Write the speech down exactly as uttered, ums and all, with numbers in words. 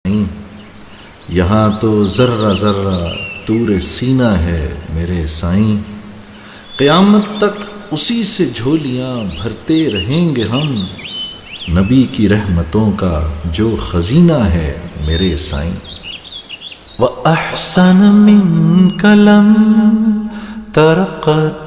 यहाँ तो ज़र्रा ज़र्रा तूरे सीना है मेरे साईं। क़यामत तक उसी से झोलियाँ भरते रहेंगे हम, नबी की रहमतों का जो खजीना है मेरे साईं। व अहसन मिन कलम तरक़त